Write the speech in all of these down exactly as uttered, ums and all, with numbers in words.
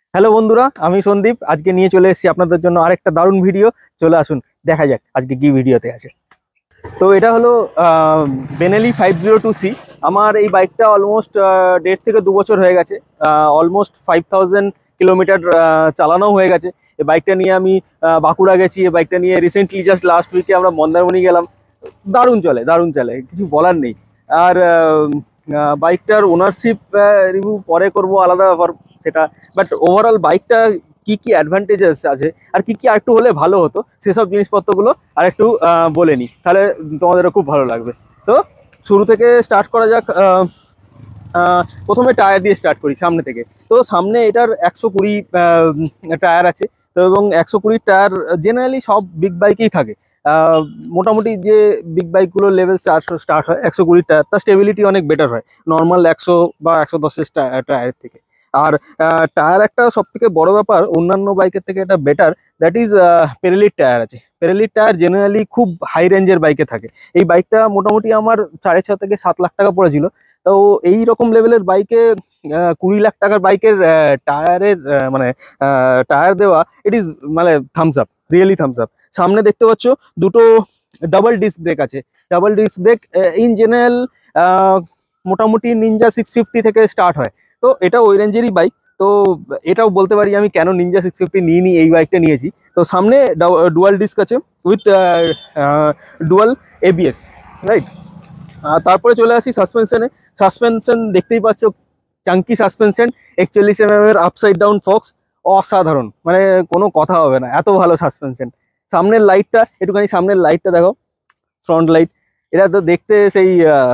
Hello বন্ধুরা, আমি সন্দীপ। আজকে নিয়ে চলে এসেছি আপনাদের জন্য আরেকটা দারুণ ভিডিও। চলে আসুন, দেখা যাক আজকে কি ভিডিওতে আছে। তো এটা হলো Benelli five zero two C. আমার এই বাইকটা অলমোস্ট দেড় থেকে দু বছর হয়ে গেছে। অলমোস্ট ফাইভ থাউজেন্ড কিলোমিটার চালানো হয়ে গেছে। এই বাইকটা নিয়ে আমি আহ, বাঁকুড়া গেছি। এই বাইকটা নিয়ে রিসেন্টলি জাস্ট লাস্ট উইকে আমরা মন্দারমণি গেলাম। দারুণ চলে, দারুণ চলে, কিছু বলার নেই। আর বাইকটার ওনারশিপ রিভিউ পরে করব, আলাদা ব্যাপার সেটা। বাট ওভারঅল বাইকটা কি কি অ্যাডভান্টেজেস আছে আর কি কি আরেকটু হলে ভালো হতো, সেসব জিনিসপত্রগুলো আর একটু বলে নিই, তাহলে তোমাদেরও খুব ভালো লাগবে। তো শুরু থেকে স্টার্ট করা যাক। আহ, আহ, প্রথমে টায়ার দিয়ে স্টার্ট করি, সামনে থেকে। তো সামনে এটার একশো কুড়ি টায়ার আছে। তো এবং একশো কুড়ি টায়ার জেনারেলি সব বিগ বাইকেই থাকে। আহ, মোটামুটি যে বিগ বাইকগুলো লেভেল চারশো স্টার্ট হয়, একশো কুড়ি টায়ার, তার স্টেবিলিটি অনেক বেটার হয় নর্মাল একশো বা একশো দশের টায়ারের থেকে। আর টায়ার একটা সব থেকে বড় ব্যাপার, অন্যান্য বাইকের থেকে এটা বেটার। দ্যাট ইজ পেরেলির টায়ার আছে। পেরেলির টায়ার জেনারেলি খুব হাই রেঞ্জের বাইকে থাকে। এই বাইকটা মোটামুটি আমার সাড়ে ছ থেকে সাত লাখ টাকা পড়েছিল। তো এই রকম লেভেলের বাইকে কুড়ি লাখ টাকার বাইকের টায়ারের মানে টায়ার দেওয়া, ইট ইজ মানে thumbs up, really thumbs up. সামনে দেখতে পাচ্ছ দুটো ডাবল ডিস্ক ব্রেক আছে। Double disc brake in general মোটামুটি নিনজা সিক্স ফিফটি থেকে স্টার্ট হয়। তো এটা ওই রেঞ্জেরই বাইক। তো এটাও বলতে পারি আমি কেন নিনজা সিক্স ফিফটি নিয়ে নিই, এই বাইকটা নিয়েছি। তো সামনে ডুয়াল ডিস্ক আছে উইথ ডুয়াল এবিএস, রাইট। তারপরে চলে আসি সাসপেনশনে। সাসপেনশন দেখতেই পাচ্ছ, চাঙ্কি সাসপেনশন, একচল্লিশ এম এম এর আপসাইড ডাউন ফক্স, অসাধারণ, মানে কোনো কথা হবে না, এত ভালো সাসপেনশন। সামনের লাইটটা একটুখানি, সামনের লাইটটা দেখো, ফ্রন্ট লাইট। এটা তো দেখতে সেই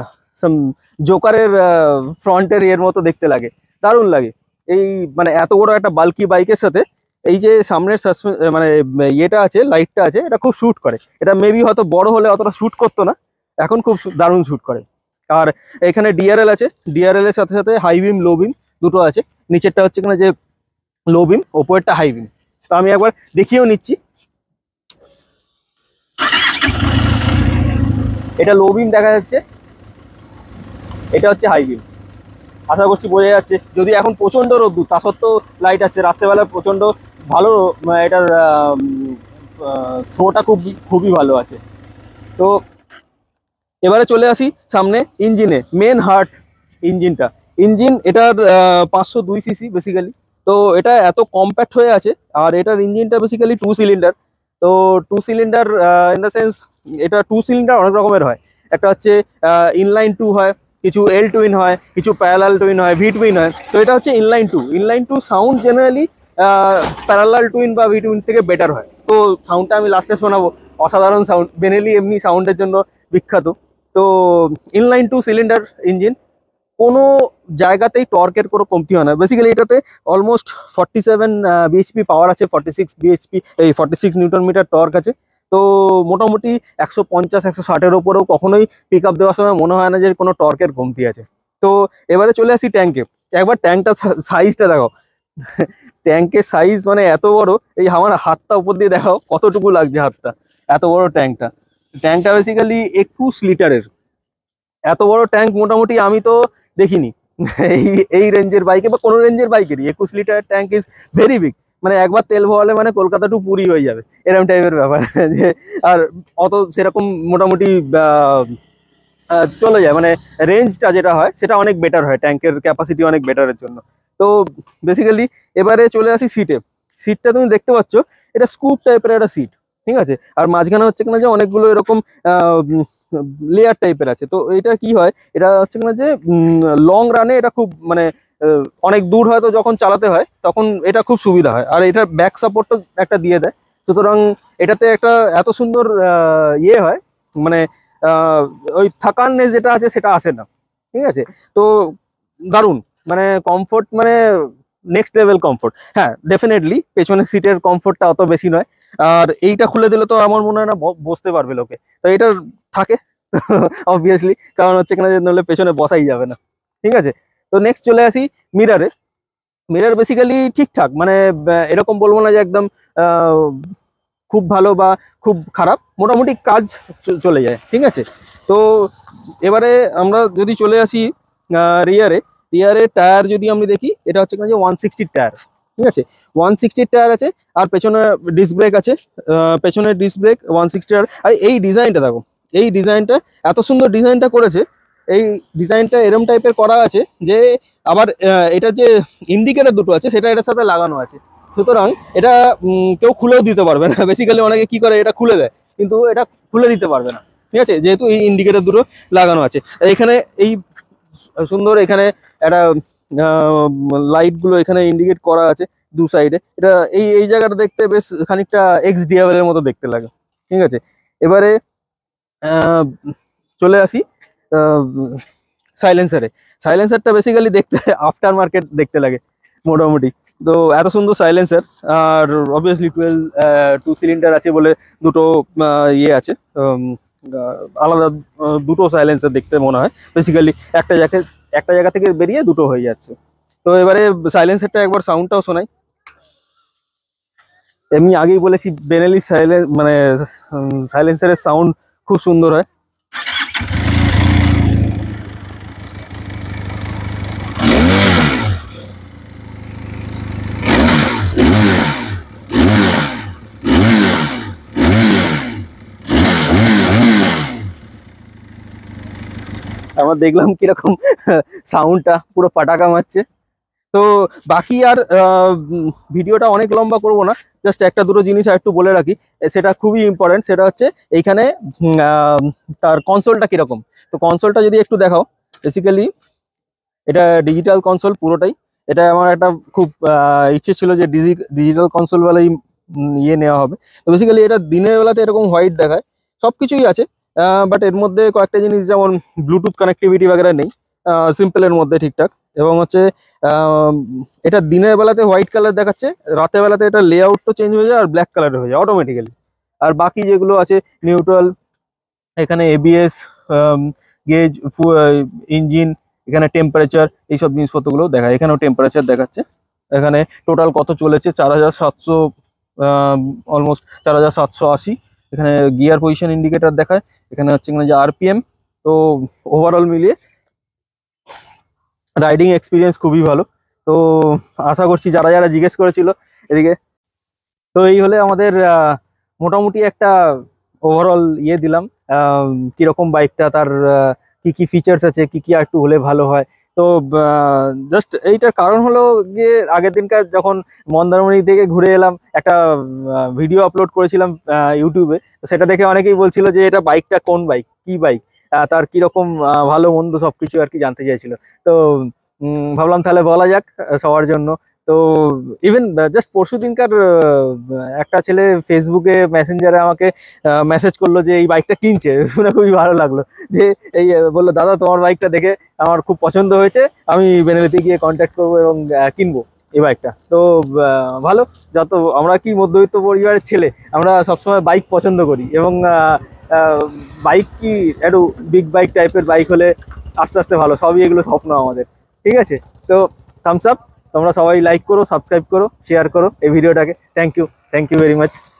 জোকারের ফ্রন্টের এর মতো দেখতে লাগে, দারুণ লাগে। এই মানে এত বড় একটা বাল্কি বাইকের সাথে এই যে সামনের সাসপেন মানে ইয়েটা আছে, লাইটটা আছে, এটা খুব শ্যুট করে। এটা মেবি হয়তো বড় হলে অতটা শ্যুট করতো না, এখন খুব দারুণ শ্যুট করে। আর এখানে ডিআরএল আছে। ডিআরএল এর সাথে সাথে হাই বিম, লো বিম দুটো আছে। নিচেরটা হচ্ছে কিনা যে লো বিম, ওপরেরটা হাই বিম। তো আমি একবার দেখিয়েও নিচ্ছি। এটা লো বিম দেখা যাচ্ছে, এটা হচ্ছে হাই বিম। আশা করছি বোঝা যাচ্ছে। যদি এখন প্রচণ্ড রোদ্দুর, তা সত্ত্বেও লাইট আসছে। রাত্রেবেলা প্রচণ্ড ভালো, এটার থ্রোটা খুব খুবই ভালো আছে। তো এবারে চলে আসি সামনে ইঞ্জিনে, মেন হার্ট ইঞ্জিনটা। ইঞ্জিন এটার পাঁচশো দুই সিসি বেসিক্যালি। তো এটা এত কম্প্যাক্ট হয়ে আছে। আর এটার ইঞ্জিনটা বেসিক্যালি টু সিলিন্ডার। তো two cylinder in the sense, এটা টু সিলিন্ডার অনেক রকমের হয়। একটা হচ্ছে ইনলাইন টু হয়, কিছু এল টুইন হয়, কিছু প্যারালাল টুইন হয়, ভি টুইন হয়। তো এটা হচ্ছে inline two. Inline two sound generally parallel twin বা ভি টুইন থেকে বেটার হয়। তো সাউন্ডটা আমি লাস্টে শোনাবো, অসাধারণ সাউন্ড। বেনেলি এমনি সাউন্ডের জন্য বিখ্যাত। তো ইনলাইন টু সিলিন্ডার ইঞ্জিন, কোনো জায়গাতেই টর্কের কোনো কমতি হয় না। বেসিক্যালি এটাতে almost forty seven BHP power আছে, ফর্টি সিক্স বিএইচপি এই forty six newton metre torque আছে। তো মোটামুটি একশো পঞ্চাশ একশো ষাটের ওপরেও কখনোই পিক আপ দেওয়ার সময় মনে হয় না যে কোনো টর্কের কমতি আছে। তো এবারে চলে আসি ট্যাঙ্কে। একবার ট্যাঙ্কটা সাইজটা দেখো, ট্যাঙ্কের সাইজ মানে এত বড়। এই আমার হাতটা উপর দিয়ে দেখাও কতটুকু লাগছে হাতটা, এত বড় ট্যাঙ্কটা। ট্যাঙ্কটা বেসিক্যালি একুশ লিটারের। এত বড় ট্যাঙ্ক মোটামুটি আমি তো দেখিনি এই এই রেঞ্জের বাইকে বা কোনো রেঞ্জের বাইকেরই। একুশ লিটারের ট্যাঙ্ক ইজ ভেরি বিগ। মানে একবার তেল ভরালে মানে কলকাতা টু পুরী হয়ে যাবে, এরকম টাইপের ব্যাপার যে। আর অত সেরকম মোটামুটি চলে যায়, মানে রেঞ্জটা যেটা হয় সেটা অনেক বেটার হয়, ট্যাঙ্কের ক্যাপাসিটি অনেক বেটারের জন্য। তো বেসিক্যালি এবারে চলে আসি সিটে। সিটটা তুমি দেখতে পাচ্ছ, এটা স্কুপ টাইপের একটা সিট, ঠিক আছে। আর মাঝখানে হচ্ছে কিনা যে অনেকগুলো এরকম লেয়ার টাইপের আছে। তো এটা কি হয়, এটা হচ্ছে কিনা যে লং রানে এটা খুব মানে অনেক দূর হয়তো যখন চালাতে হয় তখন এটা খুব সুবিধা হয়। আর এটা ব্যাক সাপোর্টটা একটা দিয়ে দেয়, সুতরাং এটাতে একটা এত সুন্দর ইয়ে হয়, মানে ওই থাকান যেটা আছে সেটা আসে না, ঠিক আছে। তো দারুণ, মানে কমফোর্ট, মানে নেক্সট লেভেল কমফোর্ট। হ্যাঁ, ডেফিনেটলি পেছনের সিটের কমফোর্টটা অত বেশি নয়। আর এইটা খুলে দিলে তো আমার মনে হয় না বসতে পারবে লোকে। তো এটা থাকে অবভিয়াসলি, কারণ হচ্ছে কিনা যে নইলে পেছনে বসাই যাবে না, ঠিক আছে। তো নেক্সট চলে আসি মিরারে। মিরার বেসিক্যালি ঠিকঠাক, মানে এরকম বলবো না যে একদম খুব ভালো বা খুব খারাপ, মোটামুটি কাজ চলে যায়, ঠিক আছে। তো এবারে আমরা যদি চলে আসি রিয়ারে। রিয়ারে টায়ার যদি আমি দেখি, এটা হচ্ছে কিনা যে ওয়ান সিক্সটির টায়ার। ঠিক আছে। ওয়ান সিক্সটির টায়ার আছে, আর পেছনে ডিস্ক ব্রেক আছে, পেছনে ডিস্ক ব্রেক ওয়ান সিক্সটি। আর এই ডিজাইনটা দেখো, এই ডিজাইনটা এত সুন্দর ডিজাইনটা করেছে। এই ডিজাইনটা এরম টাইপের করা আছে যে আবার এটা যে ইন্ডিকেটর দুটো আছে সেটা এটার সাথে লাগানো আছে, সুতরাং এটা কেউ খুলেও দিতে পারবে না। বেসিক্যালি অনেকে কি করে, এটা খুলে দেয়, কিন্তু এটা খুলে দিতে পারবে না, ঠিক আছে, যেহেতু এই ইন্ডিকেটর দুটো লাগানো আছে। এখানে এই সুন্দর এখানে একটা লাইটগুলো এখানে ইন্ডিকেট করা আছে দু সাইডে। এটা এই এই জায়গাটা দেখতে বেশ খানিকটা এক্স ডিএভএল এর মতো দেখতে লাগে, ঠিক আছে। এবারে চলে আসি সাইলেন্সারে। সাইলেন্সারটা বেসিক্যালি দেখতে আফটার মার্কেট দেখতে লাগে মোটামুটি। তো এত সুন্দর সাইলেন্সার, আর অবভিয়াসলি টুয়েলভ টু সিলিন্ডার আছে বলে দুটো ইয়ে আছে, আলাদা দুটো সাইলেন্সার দেখতে মনে হয়। বেসিক্যালি একটা জায়গায় একটা জায়গা থেকে বেরিয়ে দুটো হয়ে যাচ্ছে। তো এবারে সাইলেন্সারটা একবার সাউন্ডটাও শোনাই। এমনি আগেই বলেছি বেনেলি সাইলেন্স মানে সাইলেন্সারের সাউন্ড খুব সুন্দর হয়। আমার দেখলাম কিরকম সাউন্ডটা পুরো পাটাকা মারছে। তো বাকি আর ভিডিওটা অনেক লম্বা করব না, জাস্ট একটা দুটো জিনিস আর একটু বলে রাখি, সেটা খুবই ইম্পর্টেন্ট। সেটা হচ্ছে এইখানে তার কনসোলটা কীরকম। তো কনসোলটা যদি একটু দেখাও, বেসিক্যালি এটা ডিজিটাল কনসোল পুরোটাই। এটা আমার একটা খুব ইচ্ছে ছিল যে ডিজি ডিজিটাল কনসোলওয়ালাই ইয়ে নেওয়া হবে। তো বেসিক্যালি এটা দিনের বেলাতে এরকম হোয়াইট দেখায়, সব কিছুই আছে, বাট এর মধ্যে কয়েকটা জিনিস যেমন ব্লুটুথ কানেক্টিভিটি বাগেরা নেই, সিম্পলের মধ্যে ঠিকঠাক। এবং হচ্ছে এটা দিনের বেলাতে হোয়াইট কালার দেখাচ্ছে, রাতের বেলাতে এটা লেআউটটা চেঞ্জ হয়ে যায় আর ব্ল্যাক কালার হয়ে যায় অটোমেটিক্যালি। আর বাকি যেগুলো আছে নিউট্রাল, এখানে এবিএস, গেজ, ইঞ্জিন, এখানে টেম্পারেচার, এইসব জিনিসপত্রগুলো দেখায়। এখানেও টেম্পারেচার দেখাচ্ছে। এখানে টোটাল কত চলেছে, চার হাজার সাতশো অলমোস্ট চার হাজার সাতশো আশি। এখানে গিয়ার পজিশন ইন্ডিকেটর দেখায়, এখানে হচ্ছে এখানে যে আরপিএম। তো ওভারঅল মিলিয়ে রাইডিং এক্সপিরিয়েন্স খুবই ভালো। তো আশা করছি যারা যারা জিজ্ঞেস করেছিল এদিকে, তো এই হলে আমাদের মোটামুটি একটা ওভারঅল ইয়ে দিলাম কীরকম বাইকটা, তার কি কি ফিচার্স আছে, কি কি আর একটু হলে ভালো হয়। তো জাস্ট এইটার কারণ হলো গিয়ে আগের দিনকার যখন মন্দারমণি থেকে ঘুরে এলাম, একটা ভিডিও আপলোড করেছিলাম ইউটিউবে, সেটা দেখে অনেকেই বলছিল যে এটা বাইকটা কোন বাইক, কি বাইক, তার কীরকম ভালো মন্দ সব কিছু আর কি জানতে চাইছিল। তো ভাবলাম তাহলে বলা যাক সবার জন্য। তো ইভেন জাস্ট পরশু দিনকার একটা ছেলে ফেসবুকে মেসেঞ্জারে আমাকে মেসেজ করলো যে এই বাইকটা কিনছে, শুনে খুবই ভালো লাগলো। যে এই বললো, দাদা তোমার বাইকটা দেখে আমার খুব পছন্দ হয়েছে, আমি বেনেলিতে গিয়ে কন্ট্যাক্ট করবো এবং কিনবো এই বাইকটা। তো ভালো, যত আমরা কি মধ্যবিত্ত পরিবারের ছেলে, আমরা সবসময় বাইক পছন্দ করি, এবং বাইক কি একটু বিগ বাইক টাইপের বাইক হলে আস্তে আস্তে ভালো, সবই এগুলো স্বপ্ন আমাদের, ঠিক আছে। তো থামস আপ, তোমরা সবাই লাইক করো, সাবস্ক্রাইব করো, শেয়ার করো এই ভিডিওটাকে। Thank you, thank you very much.